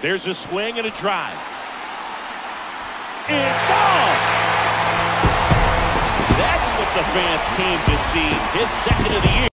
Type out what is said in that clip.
There's a swing and a drive. It's gone! That's what the fans came to see. His second of the year.